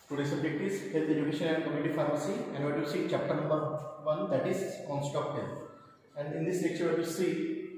Today's subject is Health Education and Community Pharmacy, and we will see chapter number 1, that is Concept of Health. And in this lecture, we will see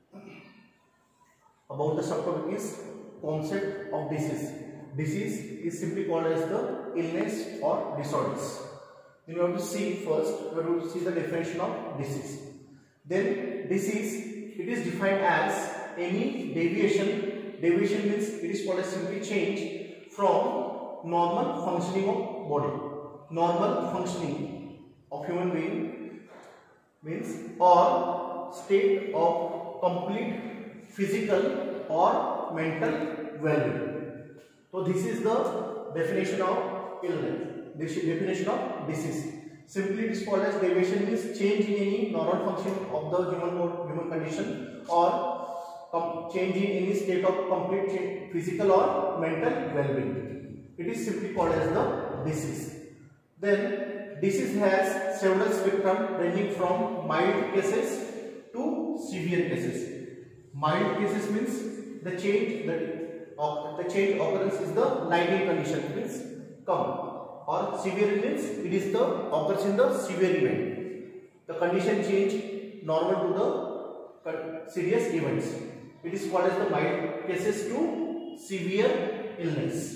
about the subtopic is Concept of Disease. Disease is simply called as the illness or disorders. Then we have to see first, we will see the definition of disease. Then disease, it is defined as any deviation. Deviation means it is called as simply change from normal functioning of body. Normal functioning of human being means or state of complete physical or mental well-being. So this is the definition of illness. This is definition of disease. Simply it is called as deviation means change in any normal function of the human condition or change in any state of complete physical or mental well-being. It is simply called as the disease. Then disease has several spectrum ranging from mild cases to severe cases. Mild cases means the change occurrence is the lighting condition means come, or severe means it is the occurs in the severe event. The condition change normal to the serious events. It is called as the mild cases to severe illness.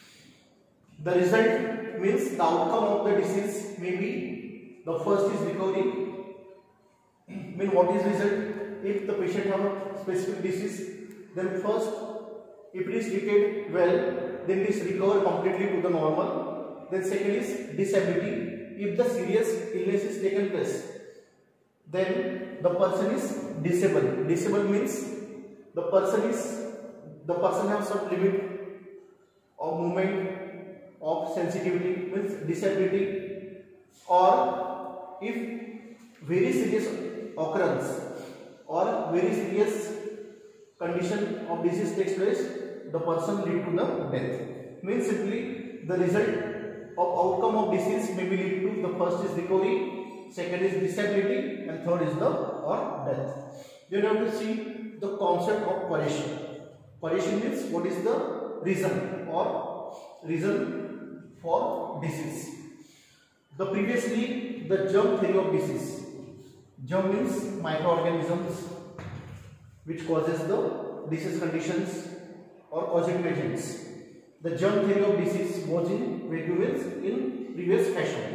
The result means the outcome of the disease may be the first is recovery. Mean what is result? If the patient have a specific disease, then first if it is treated well, then it is recovered completely to the normal. Then second is disability. If the serious illness is taken place, then the person is disabled. Disabled means the person has some limit of movement, of sensitivity means disability, or if very serious occurrence or very serious condition of disease takes place, the person lead to the death. Means simply the result of outcome of disease may be lead to the first is recovery, second is disability, and third is the or death. Then you have to see the concept of causation. Causation means what is the reason or reason for disease. The previously the germ theory of disease. Germ means microorganisms which causes the disease conditions or causative agents. The germ theory of disease was in previous fashion.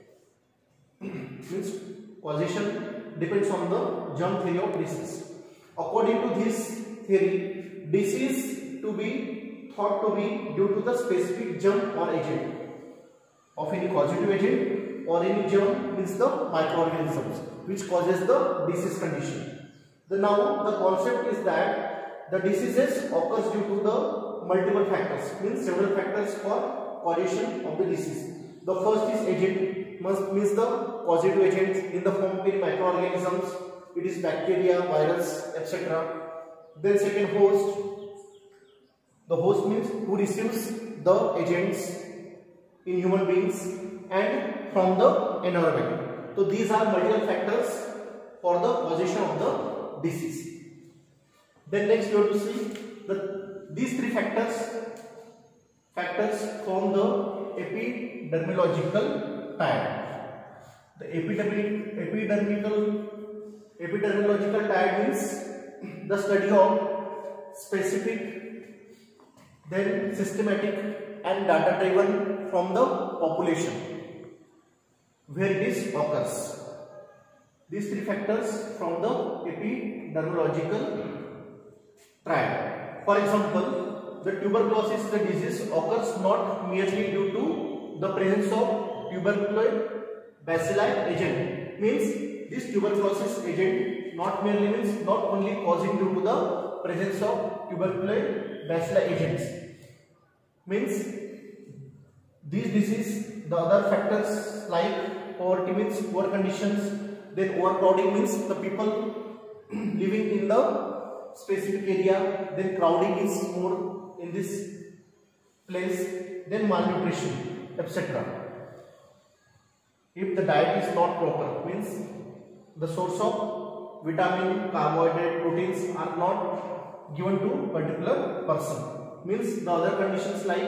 Means causation depends on the germ theory of disease. According to this theory, disease to be thought to be due to the specific germ or agent of any causative agent, or any germ means the microorganisms which causes the disease condition. Now the concept is that the diseases occurs due to the multiple factors, means several factors for causation of the disease. The first is agent, means the causative agents in the form of microorganisms, it is bacteria, virus, etc. Then second, host. The host means who receives the agents in human beings and from the environment. So these are multiple factors for the causation of the disease. Then next you have to see these three factors form the epidermological tie. The epidermological tie means the study of specific, then systematic and data driven from the population where this occurs. These three factors from the epidermological triad. For example, the tuberculosis disease occurs not merely due to the presence of tuberculosis bacilli agent. Means this tuberculosis agent not only causing due to the presence of tuberculosis bacilli agents. Means these disease, the other factors like poverty means poor conditions, then overcrowding means the people living in the specific area, then crowding is more in this place, then malnutrition, etc. If the diet is not proper, means the source of vitamin, carbohydrate, proteins are not given to particular person. Means the other conditions like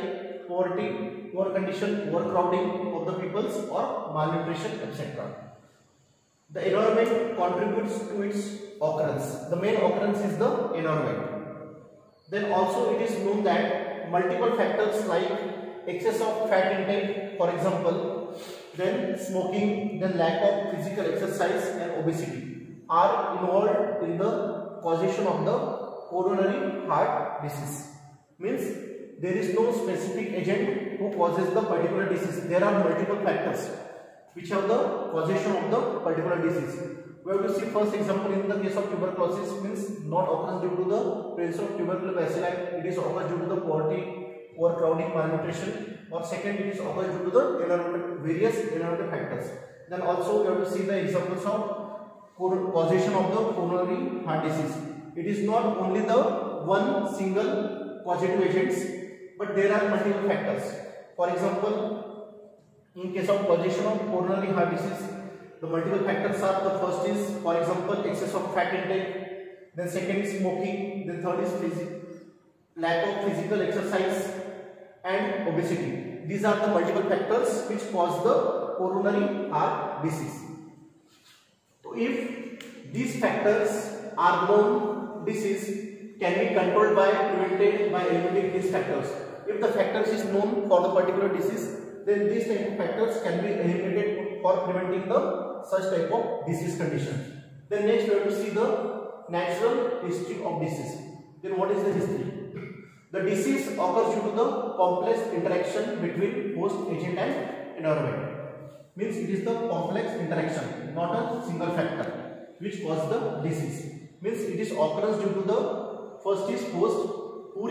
poverty, poor condition, overcrowding of the peoples, or malnutrition, etc. The environment contributes to its occurrence. The main occurrence is the environment. Then also it is known that multiple factors like excess of fat intake, for example, then smoking, then lack of physical exercise and obesity are involved in the causation of the coronary heart disease. Means there is no specific agent who causes the particular disease. There are multiple factors which have the causation of the particular disease. We have to see first example in the case of tuberculosis, means not occurs due to the presence of tubercular bacilli, it is occurs due to the poverty, overcrowding, malnutrition, or second it is occurs due to the environmental, various environmental factors. Then also we have to see the examples of causation of the coronary heart disease. It is not only the one single causative agents, but there are multiple factors. For example, in case of causation of coronary heart disease, the multiple factors are, the first is, for example, excess of fat intake, then second is smoking, then third is lack of physical exercise and obesity. These are the multiple factors which cause the coronary heart disease. So if these factors are known, disease can be controlled by, prevented by eliminating these factors. If the factors is known for the particular disease, then these type of factors can be eliminated for preventing the such type of disease condition. Then next we have to see the natural history of disease. Then what is the history? The disease occurs due to the complex interaction between host agent and environment. Means it is the complex interaction, not a single factor, which causes the disease. Means it is occurrence due to the first is host who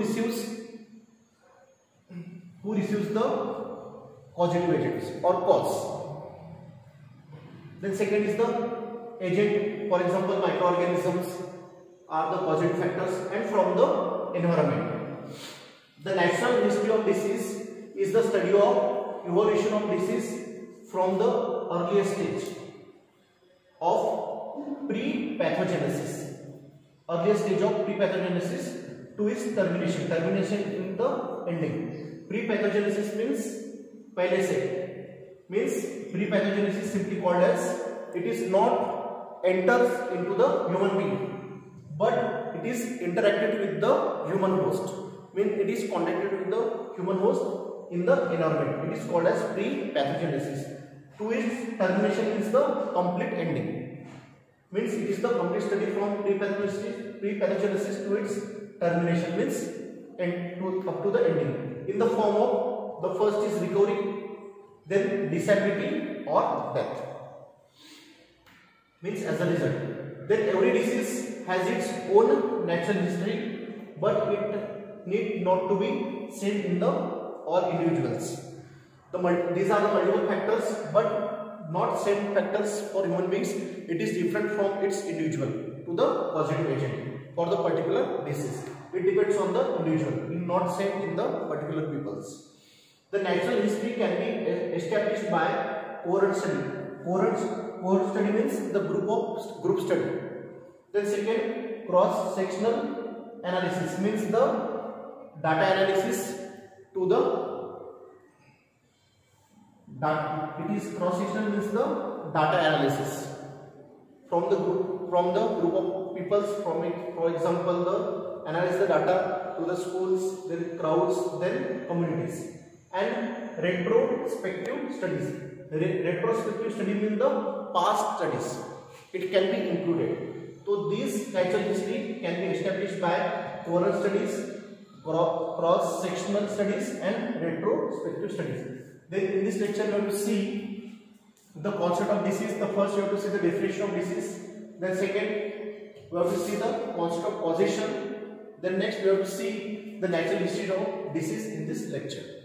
receives the causative agents or cause. Then second is the agent, for example microorganisms are the causative factors, and from the environment. The natural history of disease is the study of evolution of disease from the earliest stage of pre-pathogenesis, earliest stage of pre-pathogenesis to its termination, in the ending. Pre-pathogenesis means पहले से, means pre-pathogenesis simply called as it is not enters into the human being, but it is interacted with the human host. Means it is contacted with the human host in the environment. It is called as pre-pathogenesis. To its termination is the complete ending. Means it is the complete study from pre-pathogenesis to its termination, means up to the ending. In the form of, the first is recovery, then disability or death. Means as a result. Then every disease has its own natural history, but it need not to be seen in the all individuals. These are the multiple factors, but not same factors for human beings. It is different from its individual to the causative agent for the particular disease. It depends on the individual, not same in the particular peoples. The natural history can be established by cohort study. Cohort study means the group study. Then second, cross-sectional analysis means the data analysis to the data. It is cross-sectional means the data analysis from the group of peoples. From it, for example, the analyze the data to the schools, then crowds, then communities. And retrospective studies. Retrospective study means the past studies. It can be included. So these natural history can be established by cohort studies, cross-sectional studies, and retrospective studies. Then in this lecture we have to see the concept of disease. The first we have to see the definition of disease. Then second we have to see the concept of causation. Then next we have to see the natural history of disease in this lecture.